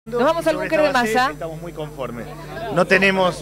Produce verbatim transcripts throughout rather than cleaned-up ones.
Nos vamos al búnker de Massa. Estamos muy conformes. No tenemos...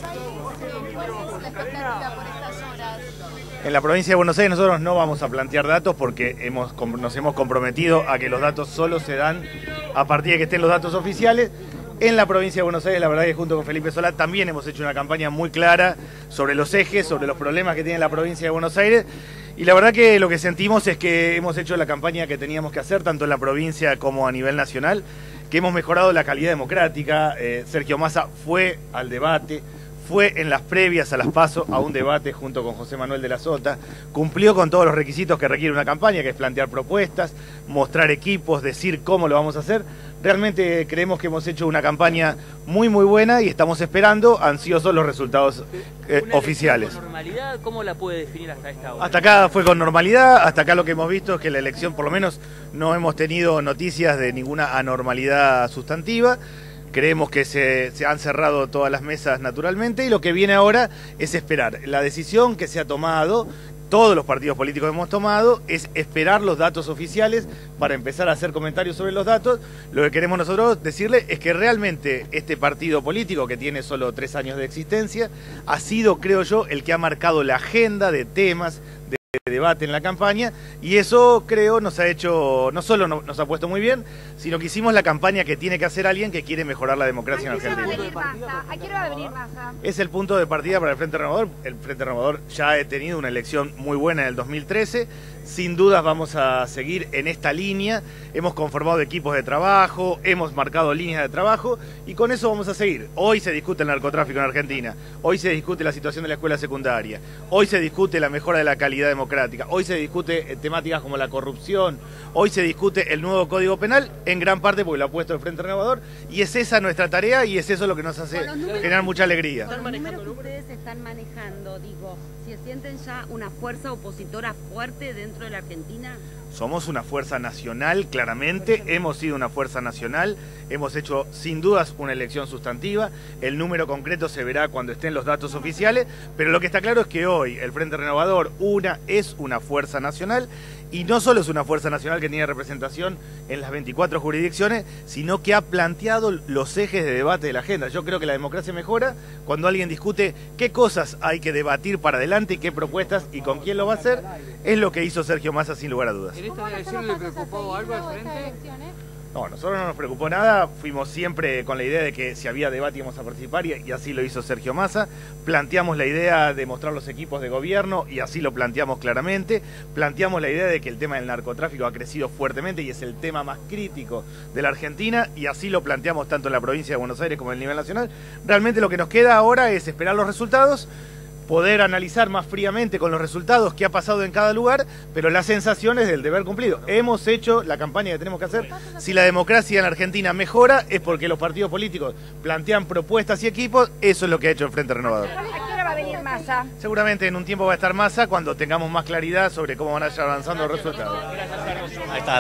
En la provincia de Buenos Aires nosotros no vamos a plantear datos porque hemos, nos hemos comprometido a que los datos solo se dan a partir de que estén los datos oficiales. En la provincia de Buenos Aires, la verdad es que junto con Felipe Solá también hemos hecho una campaña muy clara sobre los ejes, sobre los problemas que tiene la provincia de Buenos Aires. Y la verdad que lo que sentimos es que hemos hecho la campaña que teníamos que hacer, tanto en la provincia como a nivel nacional, que hemos mejorado la calidad democrática. Eh, Sergio Massa fue al debate, fue en las previas a las PASO a un debate junto con José Manuel de la Sota, cumplió con todos los requisitos que requiere una campaña, que es plantear propuestas, mostrar equipos, decir cómo lo vamos a hacer. Realmente creemos que hemos hecho una campaña muy muy buena y estamos esperando ansiosos los resultados eh, oficiales. ¿Con normalidad? ¿Cómo la puede definir hasta esta hora? Hasta acá fue con normalidad, hasta acá lo que hemos visto es que la elección, por lo menos no hemos tenido noticias de ninguna anormalidad sustantiva. Creemos que se, se han cerrado todas las mesas naturalmente y lo que viene ahora es esperar. La decisión que se ha tomado, todos los partidos políticos hemos tomado, es esperar los datos oficiales para empezar a hacer comentarios sobre los datos. Lo que queremos nosotros decirle es que realmente este partido político, que tiene solo tres años de existencia, ha sido, creo yo, el que ha marcado la agenda de temas, de debate en la campaña, y eso creo nos ha hecho, no solo no, nos ha puesto muy bien, sino que hicimos la campaña que tiene que hacer alguien que quiere mejorar la democracia en Argentina. ¿A qué hora va a venir Massa? Es el punto de partida para el Frente Renovador. El Frente Renovador ya ha tenido una elección muy buena en el dos mil trece, sin dudas vamos a seguir en esta línea, hemos conformado equipos de trabajo, hemos marcado líneas de trabajo y con eso vamos a seguir. Hoy se discute el narcotráfico en Argentina, hoy se discute la situación de la escuela secundaria, hoy se discute la mejora de la calidad democrática, hoy se discute temáticas como la corrupción, hoy se discute el nuevo Código Penal, en gran parte porque lo ha puesto el Frente Renovador, y es esa nuestra tarea y es eso lo que nos hace generar mucha alegría. Con los números que ustedes están manejando, digo, ¿se sienten ya una fuerza opositora fuerte dentro de la Argentina? Somos una fuerza nacional, claramente, hemos sido una fuerza nacional, hemos hecho sin dudas una elección sustantiva, el número concreto se verá cuando estén los datos oficiales, pero lo que está claro es que hoy el Frente Renovador una, es una fuerza nacional, y no solo es una fuerza nacional que tiene representación en las veinticuatro jurisdicciones, sino que ha planteado los ejes de debate de la agenda. Yo creo que la democracia mejora cuando alguien discute qué cosas hay que debatir para adelante, qué propuestas y con quién lo va a hacer, es lo que hizo Sergio Massa sin lugar a dudas. ¿En esta elección le preocupó algo al frente? No, a nosotros no nos preocupó nada, fuimos siempre con la idea de que si había debate íbamos a participar y, y así lo hizo Sergio Massa. Planteamos la idea de mostrar los equipos de gobierno y así lo planteamos claramente. Planteamos la idea de que el tema del narcotráfico ha crecido fuertemente y es el tema más crítico de la Argentina y así lo planteamos tanto en la provincia de Buenos Aires como en el nivel nacional. Realmente lo que nos queda ahora es esperar los resultados, poder analizar más fríamente con los resultados qué ha pasado en cada lugar, pero la sensación es del deber cumplido. Hemos hecho la campaña que tenemos que hacer. Si la democracia en Argentina mejora, es porque los partidos políticos plantean propuestas y equipos, eso es lo que ha hecho el Frente Renovador. ¿A qué hora va a venir Massa? Seguramente en un tiempo va a estar Massa cuando tengamos más claridad sobre cómo van a ir avanzando los resultados. Ahí está.